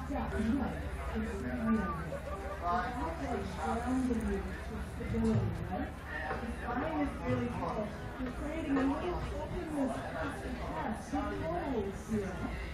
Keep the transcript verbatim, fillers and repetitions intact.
Yeah, right. It's really, it's actually grounding you to stability, right? The spine is really cool. You're creating a little openness across the chest, your toes here.